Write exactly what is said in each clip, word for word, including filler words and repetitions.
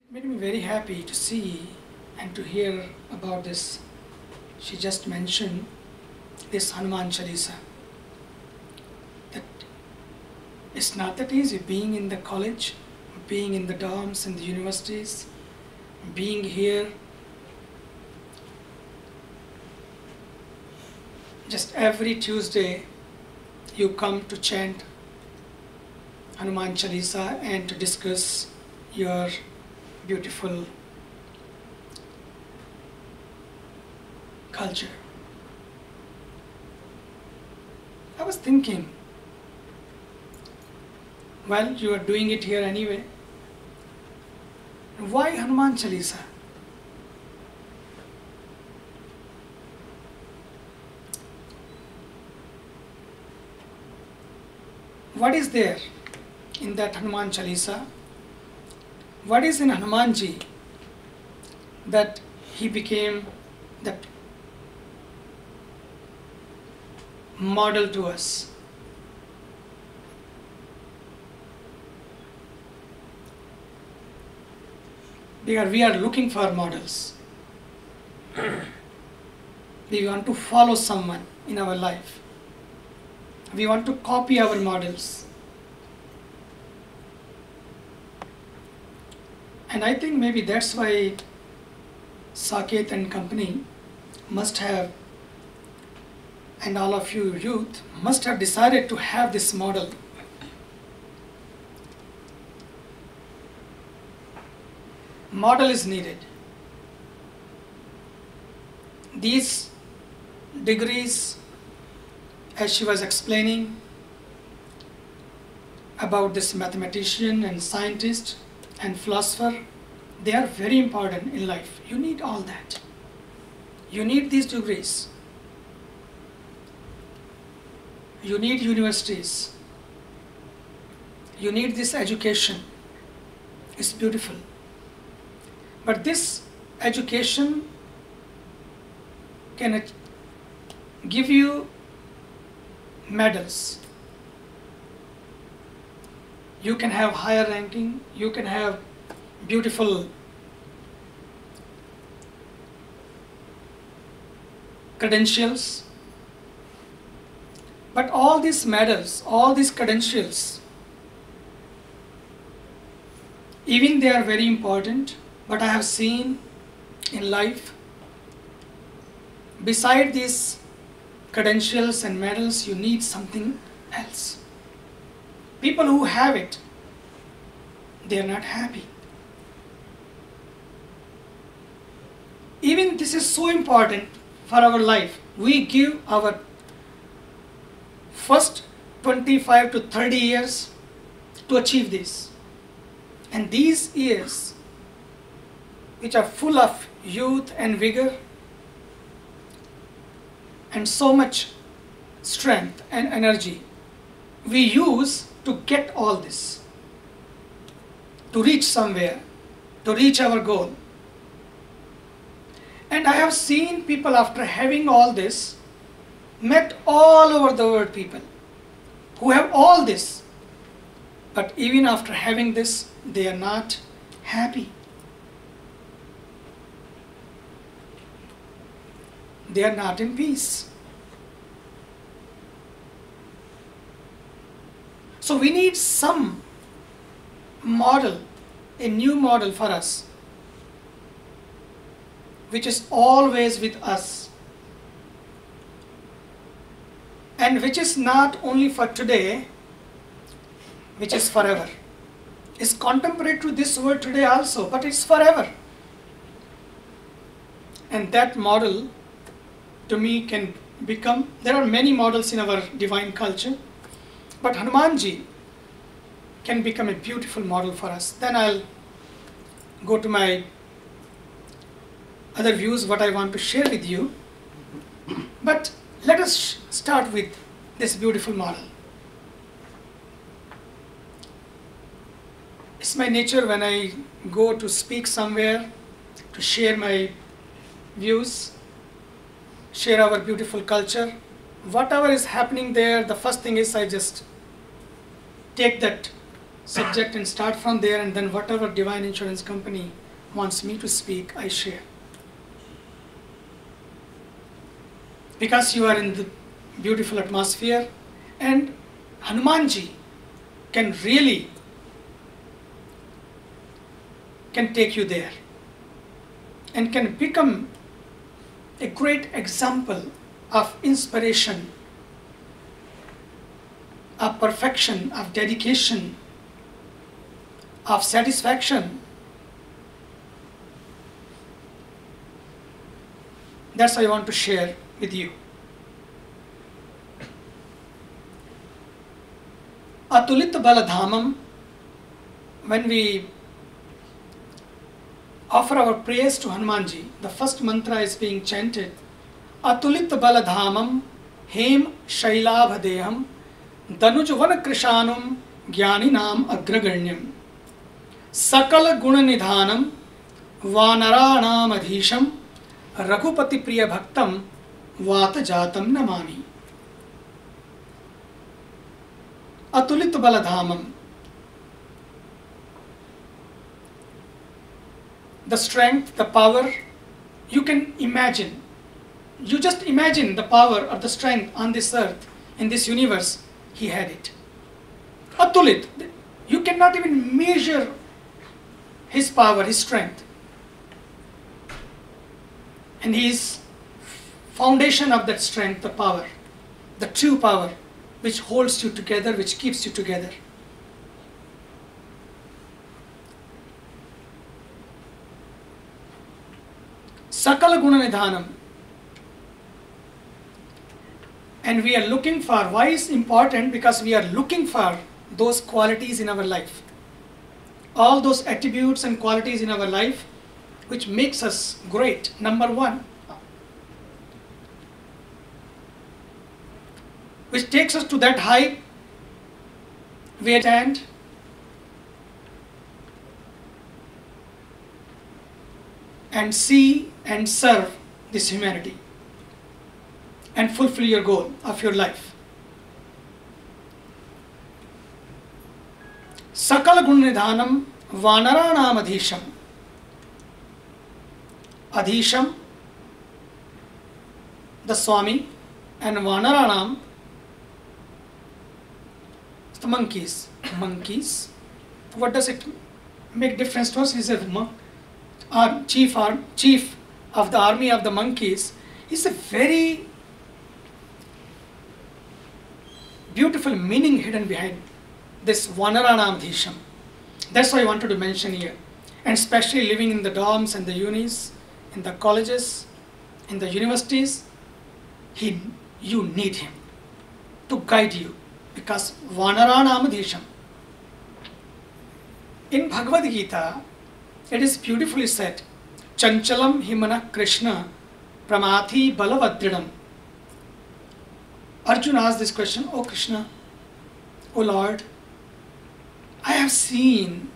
Made me very happy to see and to hear about this. She just mentioned this Hanuman Chalisa. That it's not that easy being in the college, being in the dorms, in the universities, being here. Just every Tuesday you come to chant Hanuman Chalisa and to discuss your beautiful culture. I was thinking, well, you are doing it here anyway. Why Hanuman Chalisa? What is there in that Hanuman Chalisa? What is in Hanumanji that he became that model to us? Because we are looking for models. We want to follow someone in our life. We want to copy our models. And I think maybe that's why Saket and company must have, and all of you youth must have decided to have this model. Model is needed. These degrees, as she was explaining about this mathematician and scientist and philosopher, they are very important in life. You need all that. You need these degrees. You need universities. You need this education. It's beautiful. But this education can give you medals. You can have higher ranking, you can have beautiful credentials. But all these medals, all these credentials, even they are very important, but I have seen in life, beside these credentials and medals, you need something else. People who have it, they are not happy. Even this is so important for our life. We give our first twenty-five to thirty years to achieve this. And these years, which are full of youth and vigor and so much strength and energy, we use to get all this, to reach somewhere, to reach our goal. And I have seen people after having all this, met all over the world people who have all this, but even after having this, they are not happy. They are not in peace. So we need some model, a new model for us, which is always with us, and which is not only for today, which is forever. It's contemporary to this world today also, but it's forever. And that model, to me, can become, there are many models in our divine culture, but Hanumanji can become a beautiful model for us. Then I'll go to my other views, what I want to share with you. But let us start with this beautiful model. It's my nature when I go to speak somewhere, to share my views, share our beautiful culture. Whatever is happening there, the first thing is I just take that subject and start from there, and then whatever divine insurance company wants me to speak, I share. Because you are in the beautiful atmosphere, and Hanumanji can really can take you there and can become a great example of inspiration, of perfection, of dedication, of satisfaction. That's what I want to share with you. Atulit Baladhamam, when we offer our prayers to Hanumanji, the first mantra is being chanted. Atulit Baladhamam, Hem Shailabhadeham, Danujvana Krishanum, Jnaninam Agraganyam, Sakala Gunanidhanam, Vanaranam Adhisham, Raghupati Priya Bhaktam, Vata Jatam Namami. Atulit Baladhamam, the strength, the power, you can imagine. You just imagine the power or the strength on this earth, in this universe, he had it. Atulit, you cannot even measure his power, his strength. And he is foundation of that strength, the power, the true power, which holds you together, which keeps you together. Sakala Gunanidhanam. And we are looking for, why is important? Because we are looking for those qualities in our life. All those attributes and qualities in our life which makes us great. Number one, which takes us to that height where we stand and see and serve this humanity and fulfill your goal of your life. Sakala Gunanidhanam Vanaranam Adhisham. Adhisham, the Swami, and Vanaranam, the monkeys. Monkeys. What does it make difference to us? He said, our chief, our chief of the army of the monkeys is a very beautiful meaning hidden behind this Vanaranam Adhisham. That's why I wanted to mention here. And especially living in the dorms and the unis, in the colleges, in the universities, he, you need him to guide you, because Vanaranam Adhisham. In Bhagavad Gita, it is beautifully said, Chanchalam Himana Krishna Pramathi Balavadridam. Arjuna asked this question, Oh Krishna, oh Lord, I have seen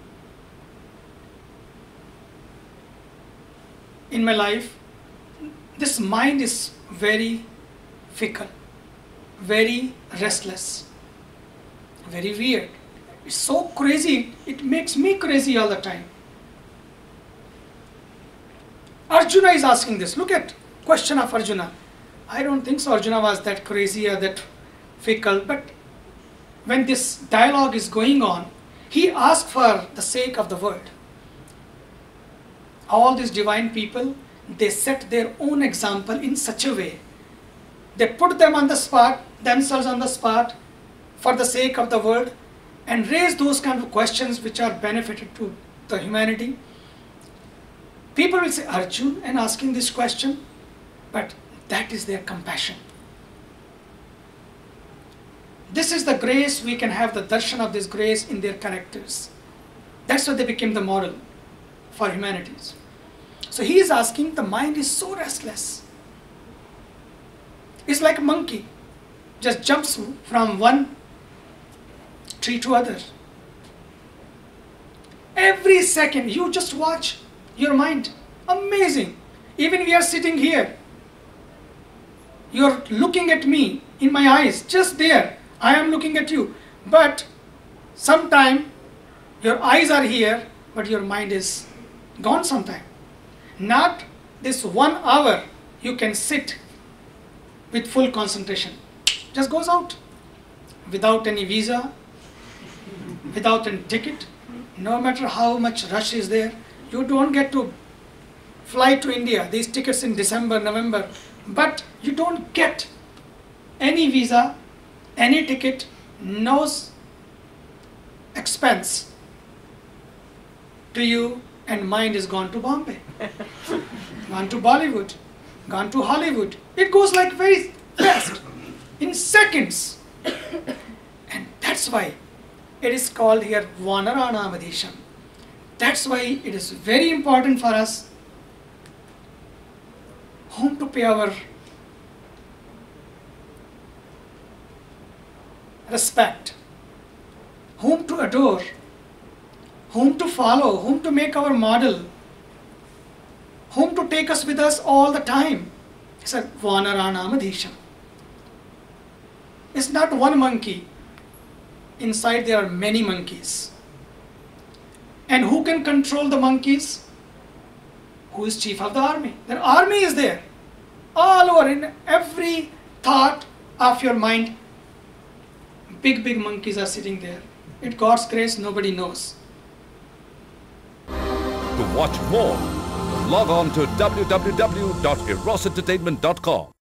in my life, this mind is very fickle, very restless, very weird. It's so crazy, it makes me crazy all the time. Arjuna is asking this. Look at question of Arjuna. I don't think so Arjuna was that crazy or that fickle, but when this dialogue is going on, he asked for the sake of the word. All these divine people, they set their own example in such a way. They put them on the spot, themselves on the spot, for the sake of the word, and raise those kind of questions which are benefited to the humanity. People will say, Arjuna, and asking this question, but that is their compassion. This is the grace, we can have the darshan of this grace in their characters. That's why they became the model for humanities. So he is asking, the mind is so restless. It's like a monkey, just jumps from one tree to other. Every second, you just watch your mind. Amazing. Even we are sitting here. You're looking at me in my eyes, just there. I am looking at you. But sometime Your eyes are here, but your mind is gone sometime. Not this one hour you can sit with full concentration. Just goes out. Without any visa, without any ticket, no matter how much rush is there, you don't get to fly to India. These tickets in December, November, but you don't get any visa, any ticket, no expense to you, and mind is gone to Bombay, gone to Bollywood, gone to Hollywood. It goes like very fast, in seconds. And that's why it is called here Vanaranamadisham. That's why it is very important for us whom to pay our respect, whom to adore, whom to follow, whom to make our model, whom to take us with us all the time. It's a Vanaranamadisham. It's not one monkey. Inside there are many monkeys. And who can control the monkeys? Who is chief of the army? Their army is there. All over, in every thought of your mind, big, big monkeys are sitting there. At God's grace, nobody knows. To watch more, log on to w w w dot eros entertainment dot com.